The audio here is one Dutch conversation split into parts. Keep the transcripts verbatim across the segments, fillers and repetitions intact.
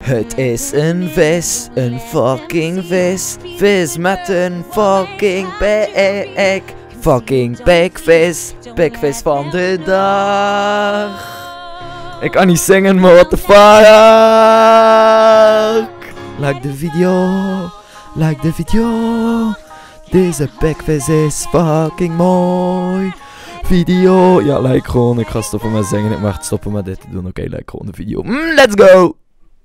Het is een vis, een fucking vis. Vis met een fucking bek. Fucking bekvis, bekvis van de dag. Ik kan niet zingen, maar what the fuck. Like de video, like de video. Deze bekvis is fucking mooi. Video, ja, like gewoon. Ik ga stoppen met zingen, ik mag stoppen met dit te doen. Oké, okay, like gewoon de video. Mm, let's go!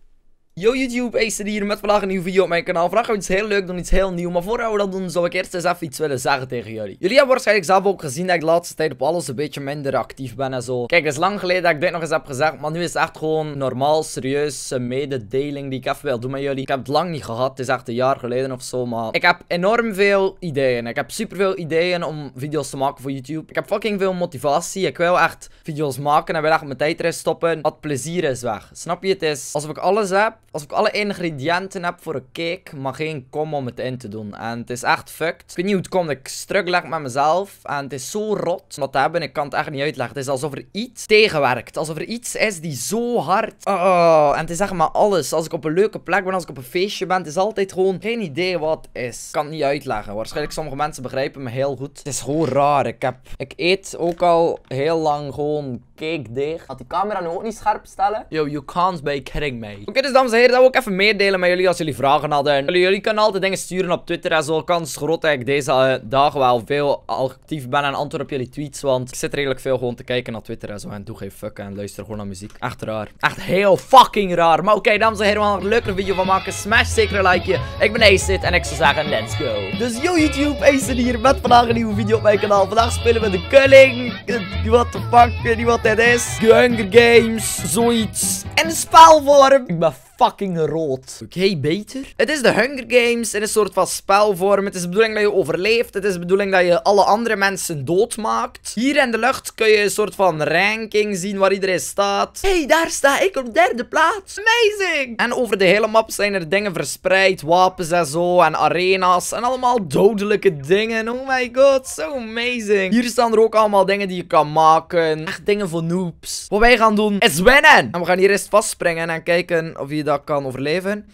Yo YouTube, Acer hier met vandaag een nieuwe video op mijn kanaal. Vandaag gaan we iets heel leuk doen, iets heel nieuw. Maar voordat we dat doen, zou ik eerst eens even iets willen zeggen tegen jullie. Jullie hebben waarschijnlijk zelf ook gezien dat ik de laatste tijd op alles een beetje minder actief ben en zo. Kijk, het is lang geleden dat ik dit nog eens heb gezegd. Maar nu is het echt gewoon normaal, serieus mededeling die ik even wil doen met jullie. Ik heb het lang niet gehad, het is echt een jaar geleden of zo. Maar ik heb enorm veel ideeën. Ik heb superveel ideeën om video's te maken voor YouTube. Ik heb fucking veel motivatie. Ik wil echt video's maken en wil echt mijn tijd erin stoppen. Het plezier is weg. Snap je? Het is alsof ik alles heb. Als ik alle ingrediënten heb voor een cake, maar geen kom om het in te doen. En het is echt fucked. Ik weet niet hoe het komt. Ik struggle echt met mezelf. En het is zo rot om dat te hebben. Ik kan het echt niet uitleggen. Het is alsof er iets tegenwerkt. Alsof er iets is die zo hard... Oh, en het is echt maar alles. Als ik op een leuke plek ben, als ik op een feestje ben, het is altijd gewoon geen idee wat het is. Ik kan het niet uitleggen. Waarschijnlijk sommige mensen begrijpen me heel goed. Het is gewoon raar. Ik heb... Ik eet ook al heel lang gewoon cake deeg. Had die camera nu ook niet scherp stellen? Yo, you can't be kidding me. Oké, okay, dus dames en heren, dat wil ik even meedelen met jullie als jullie vragen hadden. Jullie, jullie kunnen altijd dingen sturen op Twitter en zo. Kans groot dat ik deze uh, dagen wel veel actief ben en antwoord op jullie tweets. Want ik zit redelijk veel gewoon te kijken naar Twitter en zo. En doe geen fuck en luister gewoon naar muziek. Echt raar. Echt heel fucking raar. Maar oké, okay, dames en heren, we gaan er een leukere video van maken. Smash zeker een likeje. Ik ben Acer en ik zou zeggen, let's go. Dus yo YouTube, Acer hier met vandaag een nieuwe video op mijn kanaal. Vandaag spelen we de Culling. What the fuck, ik weet niet wat dit is. The Hunger Games, zoiets. En spelvorm. Ik ben fucking rood. Oké, okay, beter. Het is de Hunger Games in een soort van spelvorm. Het is de bedoeling dat je overleeft. Het is de bedoeling dat je alle andere mensen doodmaakt. Hier in de lucht kun je een soort van ranking zien waar iedereen staat. Hé, hey, daar sta ik op derde plaats. Amazing! En over de hele map zijn er dingen verspreid. Wapens en zo. En arena's. En allemaal dodelijke dingen. Oh my god, so amazing. Hier staan er ook allemaal dingen die je kan maken. Echt dingen voor noobs. Wat wij gaan doen is winnen. En we gaan hier eerst vastspringen en kijken of je dat kan overleven.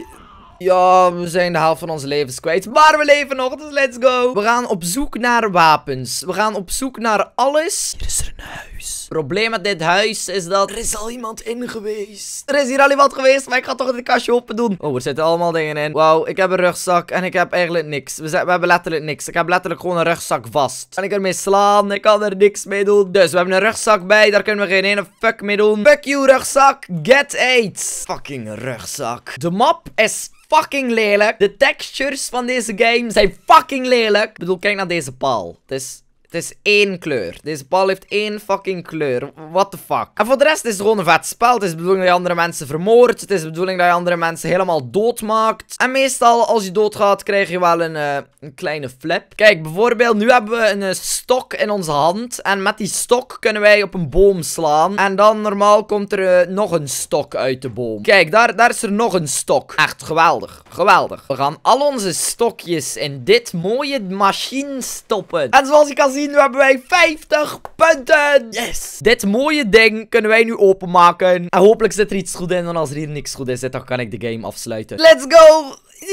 Ja, we zijn de helft van onze levens kwijt. Maar we leven nog, dus let's go. We gaan op zoek naar wapens. We gaan op zoek naar alles. Hier is er een huis. Het probleem met dit huis is dat er is al iemand in geweest. Er is hier al iemand geweest, maar ik ga toch het kastje open doen. Oh, er zitten allemaal dingen in. Wauw, ik heb een rugzak en ik heb eigenlijk niks. We, we hebben letterlijk niks. Ik heb letterlijk gewoon een rugzak vast. Kan ik ermee slaan? Ik kan er niks mee doen. Dus we hebben een rugzak bij. Daar kunnen we geen ene fuck mee doen. Fuck you, rugzak. Get AIDS. Fucking rugzak. De map is fucking lelijk. De textures van deze game zijn fucking lelijk. Ik bedoel, kijk naar deze paal. Het is... Het is één kleur. Deze bal heeft één fucking kleur. What the fuck. En voor de rest is het gewoon een vet spel. Het is de bedoeling dat je andere mensen vermoordt. Het is de bedoeling dat je andere mensen helemaal doodmaakt. En meestal als je doodgaat krijg je wel een, uh, een kleine flip. Kijk, bijvoorbeeld nu hebben we een uh, stok in onze hand. En met die stok kunnen wij op een boom slaan. En dan normaal komt er uh, nog een stok uit de boom. Kijk, daar, daar is er nog een stok. Echt geweldig. Geweldig. We gaan al onze stokjes in dit mooie machine stoppen. En zoals je kan zien, nu hebben wij vijftig punten. Yes. Dit mooie ding kunnen wij nu openmaken. En hopelijk zit er iets goed in. Want als er hier niks goed in zit, dan kan ik de game afsluiten. Let's go.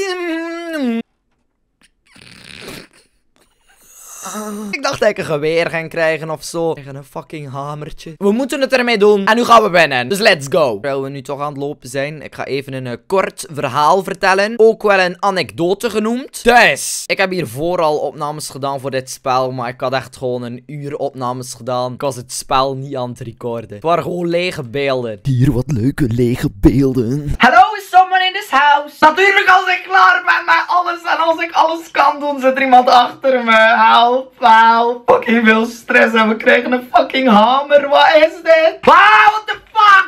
Ik dacht dat ik een geweer ga krijgen of zo. Tegen een fucking hamertje. We moeten het ermee doen. En nu gaan we winnen. Dus let's go. Terwijl we nu toch aan het lopen zijn. Ik ga even een uh, kort verhaal vertellen. Ook wel een anekdote genoemd. Dus. Ik heb hiervoor al opnames gedaan voor dit spel. Maar ik had echt gewoon een uur opnames gedaan. Ik was het spel niet aan het recorden. Het waren gewoon lege beelden. Hier wat leuke lege beelden. Hallo, is someone in this house? Natuurlijk als ik klaar ben met alles en als ik alles kan doen, zit er iemand achter me. Help. Help. Fucking veel stress en we krijgen een fucking hamer. Wat is dit? Wow, what the fuck?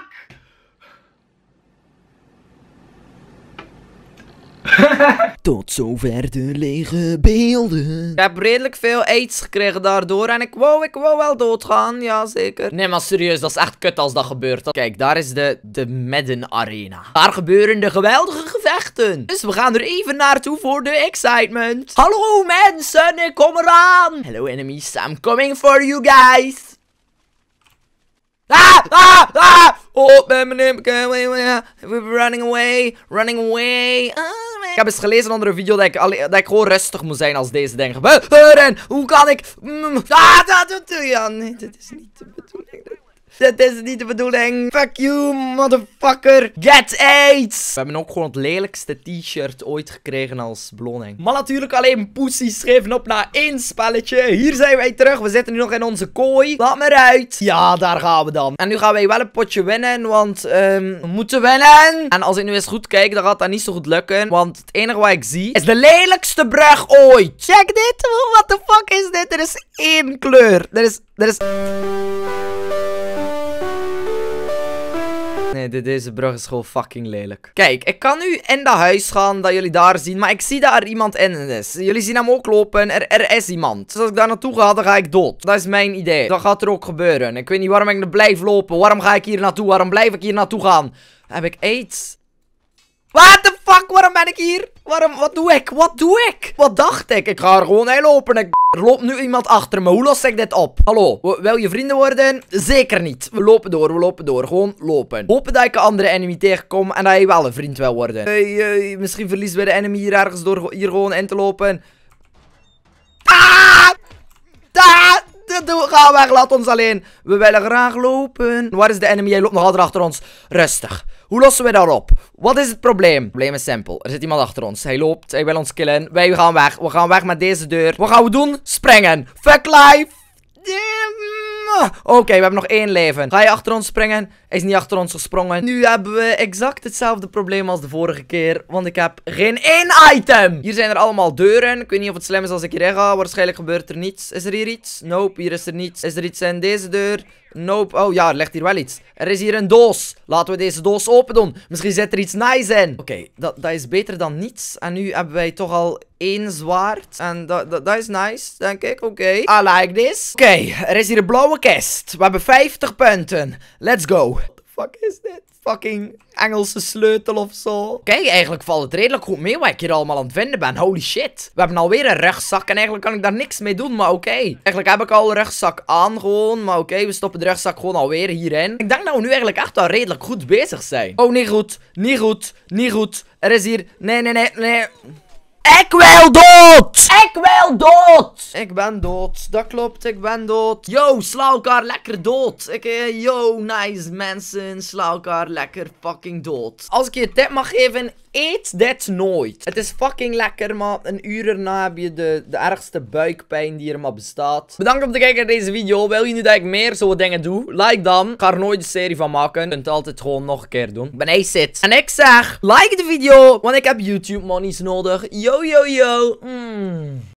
Tot zover de lege beelden. Ik heb redelijk veel aids gekregen daardoor. En ik wou, ik wou wel doodgaan. Ja, zeker. Nee, maar serieus, dat is echt kut als dat gebeurt. Kijk, daar is de, de Madden Arena. Daar gebeuren de geweldige gevechten. Dus we gaan er even naartoe voor de excitement. Hallo mensen, ik kom eraan. Hello enemies, I'm coming for you guys. Ah, ah, ah. Oh, meneer, we're running away, running away. Oh, ik heb eens gelezen onder een video dat ik, allee, dat ik gewoon rustig moet zijn als deze dingen gebeuren. Hoe kan ik... Mm, ah, dat doe je. Ja, nee, dit is niet de bedoeling. Dit is niet de bedoeling. Fuck you, motherfucker. Get AIDS. We hebben ook gewoon het lelijkste t-shirt ooit gekregen als beloning. Maar natuurlijk alleen poesies schreven op na één spelletje. Hier zijn wij terug. We zitten nu nog in onze kooi. Laat maar uit. Ja, daar gaan we dan. En nu gaan wij wel een potje winnen, want um, we moeten winnen. En als ik nu eens goed kijk, dan gaat dat niet zo goed lukken. Want het enige wat ik zie is de lelijkste brug ooit. Check dit. What the fuck is dit? Er is één kleur. Er is... Er is... Nee, de, deze brug is gewoon fucking lelijk. Kijk, ik kan nu in dat huis gaan dat jullie daar zien. Maar ik zie dat er iemand in is. Jullie zien hem ook lopen. Er, er is iemand. Dus als ik daar naartoe ga, dan ga ik dood. Dat is mijn idee. Dat gaat er ook gebeuren. Ik weet niet waarom ik er blijf lopen. Waarom ga ik hier naartoe? Waarom blijf ik hier naartoe gaan? Heb ik aids? What the fuck? Waarom ben ik hier? Waarom? Wat doe ik? Wat doe ik? Wat dacht ik? Ik ga er gewoon heen lopen. Ik... Er loopt nu iemand achter me. Hoe los ik dit op? Hallo? Wil je vrienden worden? Zeker niet. We lopen door. We lopen door. Gewoon lopen. Hopen dat ik een andere enemy tegenkom. En dat je wel een vriend wil worden. Hey, hey, misschien verliezen we de enemy hier ergens door hier gewoon in te lopen. Ah! Ah! Ga weg. Laat ons alleen. We willen graag lopen. Waar is de enemy? Hij loopt nog altijd achter ons. Rustig. Hoe lossen we daarop? Wat is het probleem? Het probleem is simpel. Er zit iemand achter ons. Hij loopt. Hij wil ons killen. Wij gaan weg. We gaan weg met deze deur. Wat gaan we doen? Springen. Fuck life. Oké, okay, we hebben nog één leven. Ga je achter ons springen? Hij is niet achter ons gesprongen. Nu hebben we exact hetzelfde probleem als de vorige keer. Want ik heb geen één item. Hier zijn er allemaal deuren. Ik weet niet of het slim is als ik hierin ga. Waarschijnlijk gebeurt er niets. Is er hier iets? Nope, hier is er niets. Is er iets in deze deur? Nope. Oh ja, er ligt hier wel iets. Er is hier een doos. Laten we deze doos open doen. Misschien zit er iets nice in. Oké, okay, dat, dat is beter dan niets. En nu hebben wij toch al één zwaard. En dat, dat, dat is nice, denk ik. Oké. Okay. I like this. Oké, okay, er is hier een blauwe kist. We hebben vijftig punten. Let's go. What the fuck is dit? Fucking Engelse sleutel of zo. Kijk, eigenlijk valt het redelijk goed mee wat ik hier allemaal aan het vinden ben. Holy shit. We hebben alweer een rugzak en eigenlijk kan ik daar niks mee doen, maar oké. Okay. Eigenlijk heb ik al een rugzak aan gewoon, maar oké, okay, we stoppen de rugzak gewoon alweer hierin. Ik denk dat we nu eigenlijk echt wel redelijk goed bezig zijn. Oh, niet goed. Niet goed. Niet goed. Er is hier... Nee, nee, nee, nee. Ik wil dood! Ik wil dood! Ik ben dood. Dat klopt, ik ben dood. Yo, sla elkaar lekker dood. Ik, uh, yo, nice mensen. Sla elkaar lekker fucking dood. Als ik je een tip mag geven, eet dit nooit. Het is fucking lekker, maar een uur erna heb je de, de ergste buikpijn die er maar bestaat. Bedankt om te kijken naar deze video. Wil je nu dat ik meer zo'n dingen doe? Like dan. Ik ga er nooit een serie van maken. Je kunt het altijd gewoon nog een keer doen. Ik ben Acid. En ik zeg, like de video, want ik heb YouTube monies nodig. Yo, yo, yo. Mm.